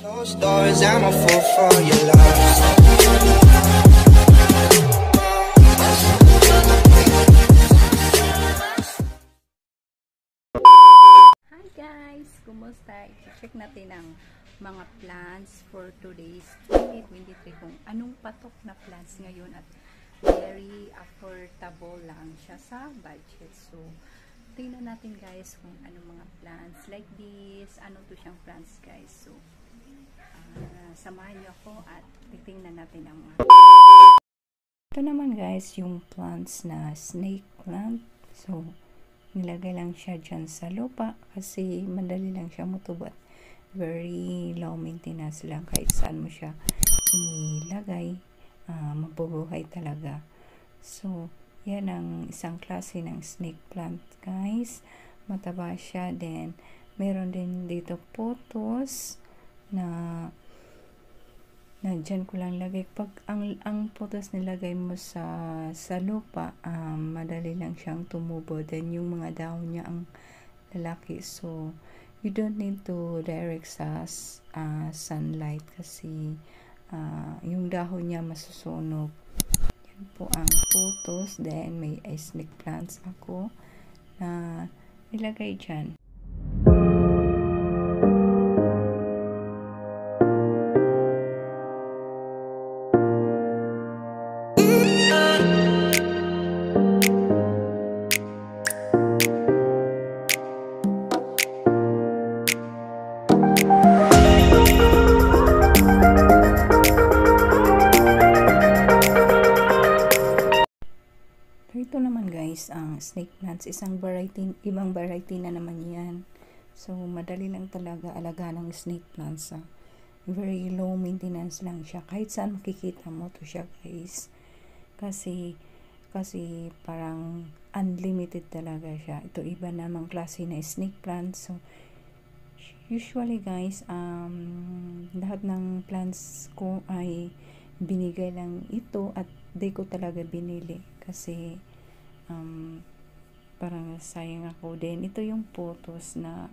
Closed doors, I'm a fool for your love. Hi guys! Kumusta? I-check natin ang mga plans for today's 2023 kung anong patok na plans ngayon at very affordable lang siya sa budget. So, tingnan natin guys kung anong mga plans like this. Ano to siyang plans guys. So, samahan niyo ako at titingnan natin ang mga. Ito naman guys yung plants na snake plant. So, nilagay lang siya dyan sa lupa kasi madali lang siya matubo at very low maintenance lang kahit saan mo siya ilagay, mabubuhay talaga. So, yan ang isang klase ng snake plant guys. Mataba siya. Then, meron din dito photos na dyan ko lang lagay. Pag ang photos nilagay mo sa lupa, madali lang siyang tumubo. Then yung mga dahon niya ang lalaki. So you don't need to direct sa sunlight kasi yung dahon niya masusunog. Yan po ang photos. Then may snake plants ako na nilagay dyan. Ito naman guys, ang snake plants, isang variety, ibang variety na naman yan. So, madali lang talaga alagaan ng snake plants. Very low maintenance lang siya. Kahit saan makikita mo to siya guys. Kasi parang unlimited talaga siya. Ito iba namang klase na snake plants. So, usually guys, lahat ng plants ko ay binigay lang ito at di ko talaga binili. Kasi parang sayang ako din. Ito yung photos na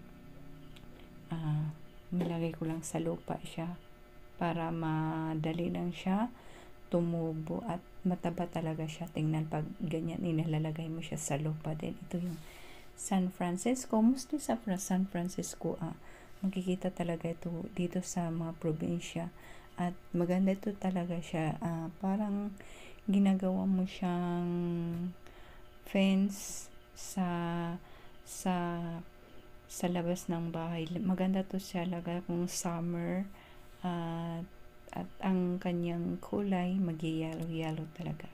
nilagay ko lang sa lupa siya para madali lang siya tumubo at mataba talaga siya. Tingnan pag ganyan nilalagay mo siya sa lupa. Din ito yung San Francisco. Mostly sa San Francisco makikita talaga ito dito sa mga probinsya at maganda ito talaga siya. Parang ginagawa mo siyang fence sa labas ng bahay. Maganda to siya laga kung summer at ang kanyang kulay mag-yellow talaga.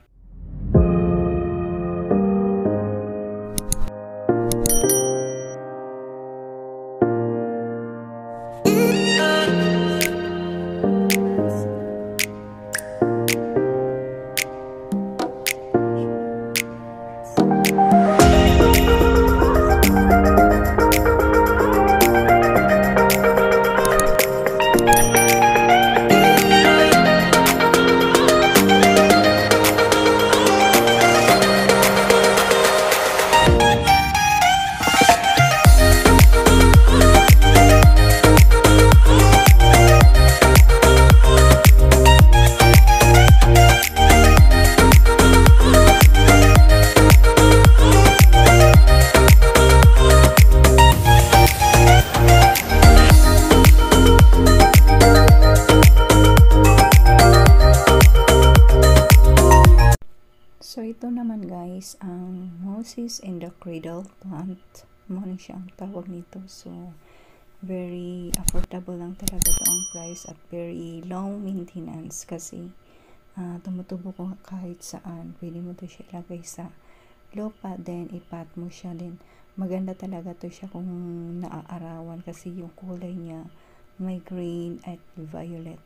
So, ito naman guys, ang Moses in the Cradle plant. Muna siya ang tawag nito. So, very affordable lang talaga ito ang price at very low maintenance kasi tumutubo ko kahit saan. Pwede mo to siya ilagay sa lupa, then ipat mo siya. Then, maganda talaga to siya kung naaarawan kasi yung kulay niya may green at violet.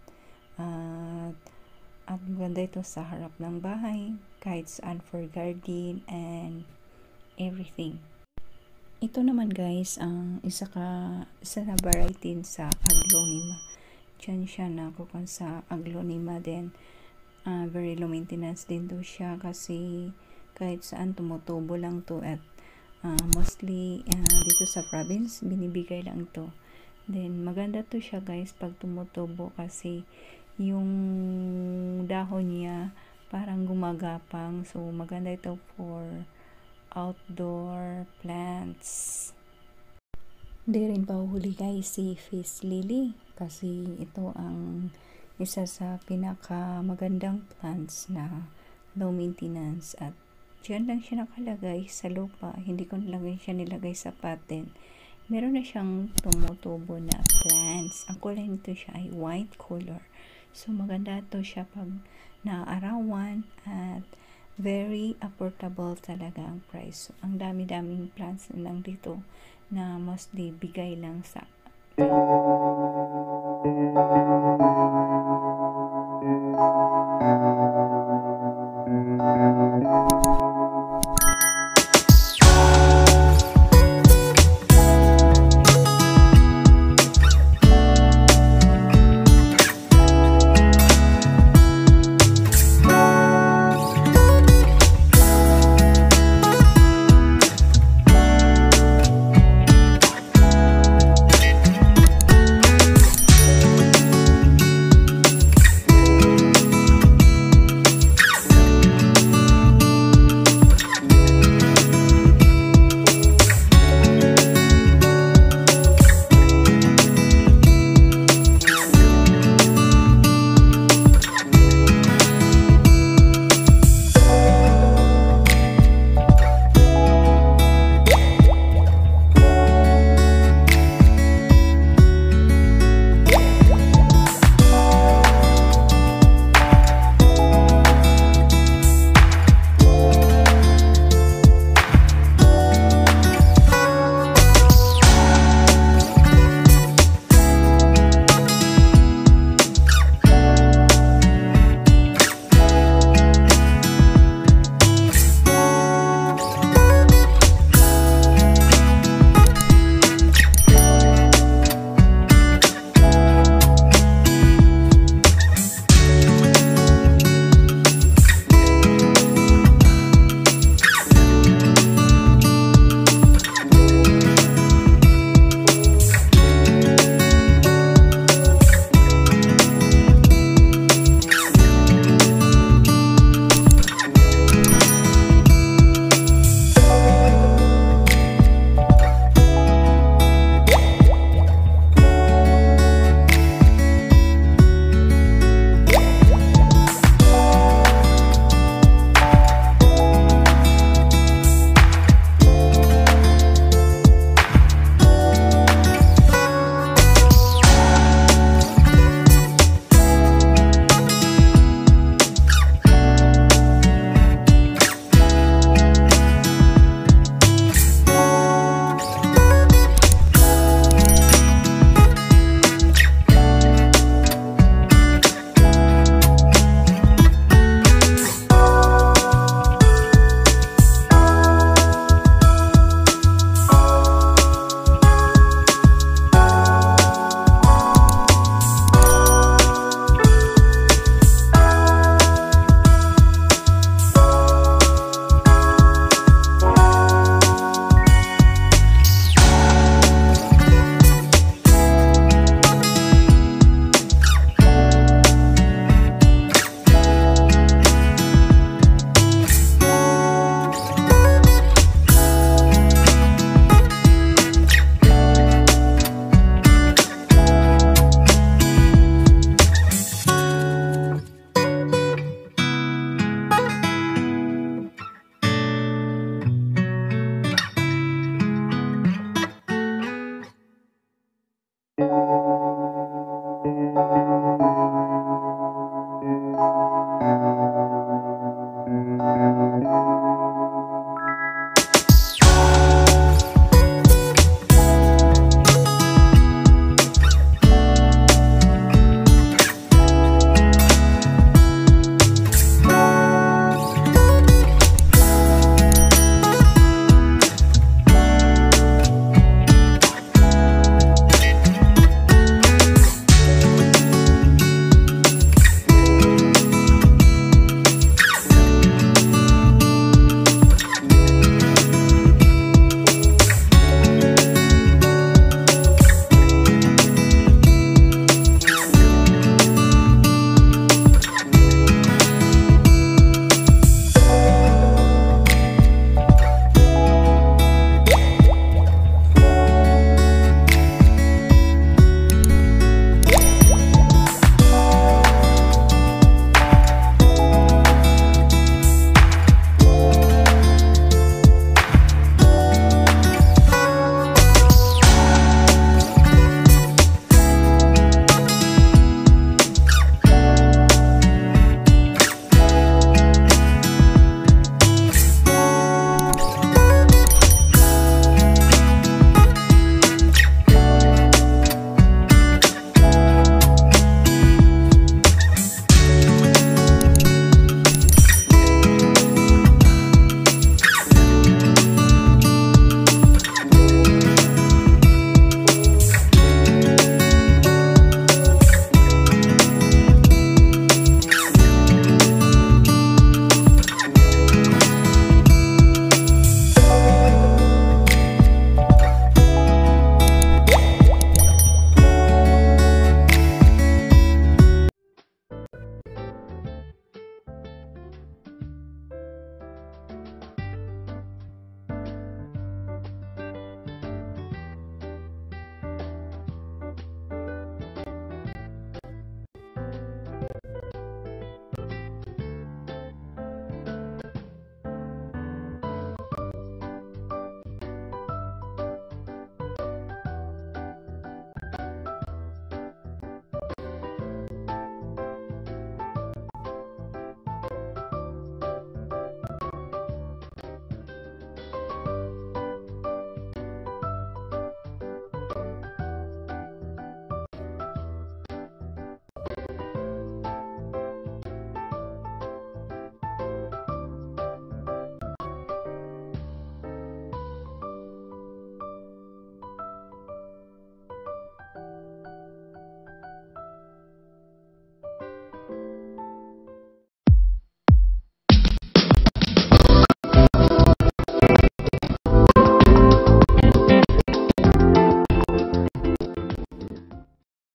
At maganda ito sa harap ng bahay, kahit saan for garden and everything. Ito naman guys, ang isa na variety sa Aglonema. Diyan siya nakukuha sa Aglonema din. Very low maintenance din to siya kasi kahit saan tumutubo lang to at mostly dito sa province binibigay lang to. Then maganda to siya guys pag tumutubo kasi yung dahon niya parang gumagapang. So maganda ito for outdoor plants. Di rin pahuhuli guys si Fish Lily kasi ito ang isa sa pinaka magandang plants na low maintenance at dyan lang siya nakalagay sa lupa. Hindi ko nilagay sa paten. Meron na siyang tumutubo na plants. Ang kulay nito siya ay white color. So maganda to siya pag naarawan at very affordable talaga ang price. So, ang dami-daming plants na lang dito na mostly bigay lang sa